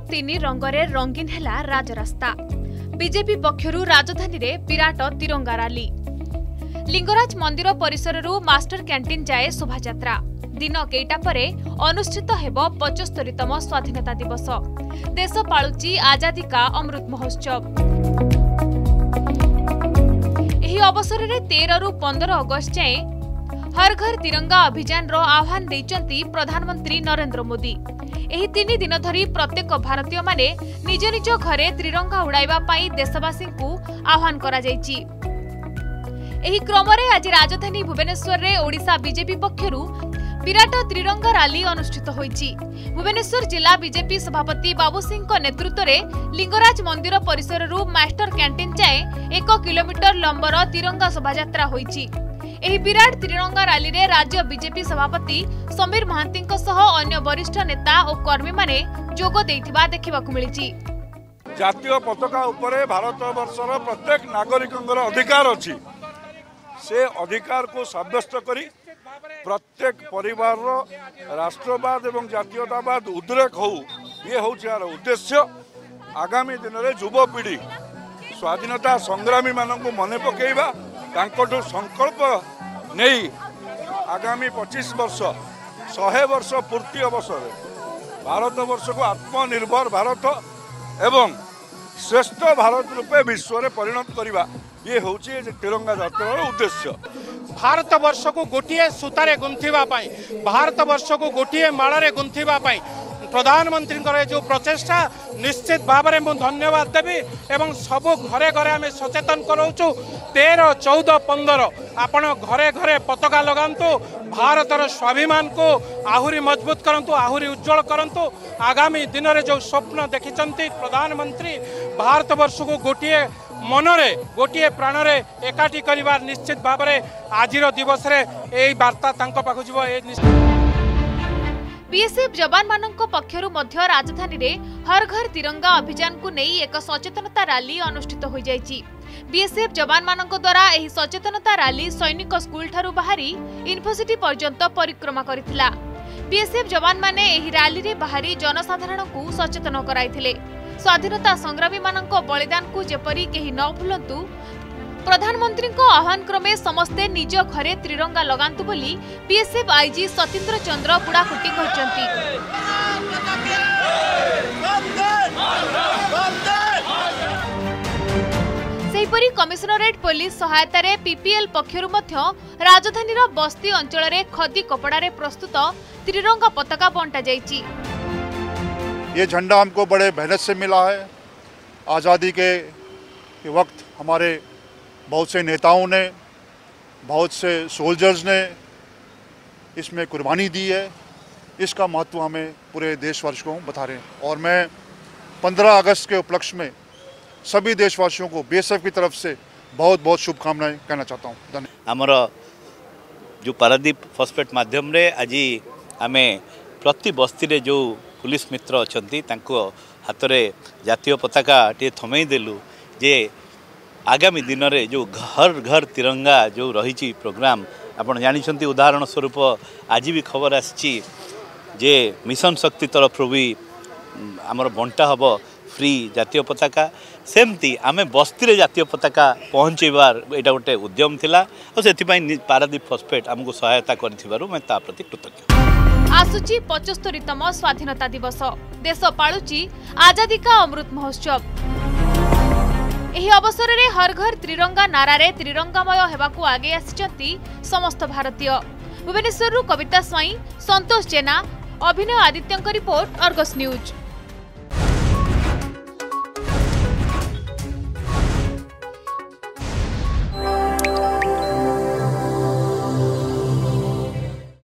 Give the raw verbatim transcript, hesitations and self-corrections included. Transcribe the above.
तीन रंगरे रंगीन हैला राजरास्ता। बीजेपी पक्षरु राजधानी रे विराट तिरंगा रैली। लिंगराज मंदिर परिसररु मास्टर कैंटीन जाए शोभायात्रा। दिन केटा परे अनुष्ठित हेबो पचहत्तरतम स्वाधीनता दिवस। देश पालुची आजादी का अमृत महोत्सव। एही अवसर रे तेरह रु पंद्रह अगस्त जाए हर घर तिरंगा अभियान रो आह्वान दैचंती प्रधानमंत्री नरेंद्र मोदी। एही तीन दिन धरी प्रत्येक भारतीय माने निज निज घरे तिरंगा उड़ाइबा पाई देशवासी को आह्वान करा जायछि। एही क्रमरे आज राजधानी भुवनेश्वर रे ओडिशा बीजेपी पक्षरु विराट तिरंगा रैली अनुष्ठित होईछि। भुवनेश्वर जिला बीजेपी सभापति बाबू सिंह नेतृत्व में लिंगराज मंदिर परिसररु मास्टर कैंटीन जाए एक किलोमीटर लंबर तिरंगा शोभायात्रा होईछि। एही विराट तिरंगा रैली रे राज्य बीजेपी सभापति समीर महांती सह अन्य वरिष्ठ नेता और कर्मी माने जोग देइथिबा देखिबाकु मिलिछि। जातीय पताका उपरे भारत वर्षर प्रत्येक नागरिकंगर अधिकार अछि। से अधिकार को साब्यस्त करी प्रत्येक परिवार राष्ट्रवाद एवं जातीयतावाद उद्रेक हो ये हूँ यार उद्देश्य। आगामी दिन में युवपीढ़ी स्वाधीनता संग्रामी मानक मन पकेबा तांकठु संकल्प नहीं आगामी पच्चीस वर्ष शहे वर्ष पूर्ति अवसर भारत वर्ष को आत्मनिर्भर भारत एवं श्रेष्ठ भारत रूपे विश्व में परिणत करवा ये हूँ तिरंगा यात्रार उद्देश्य। भारत वर्ष को गोटे सूतारे गुंथिबा पाई भारत वर्ष को गोटे माଳରେ गुंथिबा पाई प्रधानमंत्री जो प्रचेषा निश्चित भाव में मुझे धन्यवाद देवी एवं सब घरे घरे आम सचेतन कराऊँ। तेरह चौदह पंद्रह आपण घरे घरे पताका लगातु भारतर स्वाभिमान को आहुरी मजबूत करंतु आहुरी उज्जवल करंतु। आगामी दिन में जो स्वप्न देखिचंती प्रधानमंत्री भारत वर्ष को गोटे मनरे गोटे प्राणरे एकाठी करिवार निश्चित भाव में आज दिवस रे एई वार्ता तांको पाखु जीवो। बीएसएफ जवान मानक पक्षरु मध्य राजधानी रे हर घर तिरंगा अभियान को नहीं एक सचेतनता रैली अनुष्ठित हो जायछि। बीएसएफ जवान मानक द्वारा एही सचेतनता रैली सैनिक स्कूल ठारू बाहरी यूनिवर्सिटी पर्यंत परिक्रमा करिथिला। बीएसएफ जवान माने एही रैली रे बाहरी जनसाधारण को सचेतन कराइथिले। स्वाधीनता संग्रामी मानक बलिदान को जेपरी केही न भूलंतु प्रधानमंत्री को आह्वान क्रमे समस्ते निज घरे त्रिरंगा लगांतु बोली बीएसएफ आईजी सतीन्द्र चंद्र बुड़ाकुटी कहचंती। सेहिपरि कमिशनरेट पुलिस सहायता रे पीपीएल पक्षरु मध्य राजधानी रो बस्ती अंचल रे खदी कपड़ा रे प्रस्तुत त्रिरंगा पताका बंटा जायछि। ये झंडा हमको बड़े मेहनत से मिला है। आज़ादी के वक्त हमारे बहुत से नेताओं ने बहुत से सोल्जर्स ने इसमें कुर्बानी दी है। इसका महत्व हमें पूरे देशवासियों को बता रहे हैं और मैं पंद्रह अगस्त के उपलक्ष्य में सभी देशवासियों को बीएसएफ की तरफ से बहुत बहुत शुभकामनाएं कहना चाहता हूँ। धन्यवाद। आमर जो पारादीप फॉस्फेट माध्यम रे आज आमे प्रति बस्ती रे जो पुलिस मित्र अच्छी हाथ में जातीय पताका टे थमई देलु जे आगामी दिन में जो घर घर तिरंगा जो रही प्रोग्राम आपण जानी उदाहरण स्वरूप आज भी खबर आसी जे मिशन शक्ति तरफ भी आमर बंटा हम फ्री जातीय पताका सेमती आमे बस्ती रे जातीय पताका पहुँचेबार यहाँ गोटे उद्यम थिला और से पारादीप फॉस्फेट आमको सहायता कर मैं ता प्रति कृतज्ञ। आसुची पचहत्तरतम स्वाधीनता दिवस। देश पालुची आजादी का अमृत महोत्सव। एही अवसर रे हर घर त्रिरंगा नारारे त्रिरंगामय हेबाकू आगे आसिचंती समस्त भारतीय। भुवनेश्वर कविता स्वाई, संतोष जेना, अभिनय आदित्यंक रिपोर्ट, अर्गस न्यूज।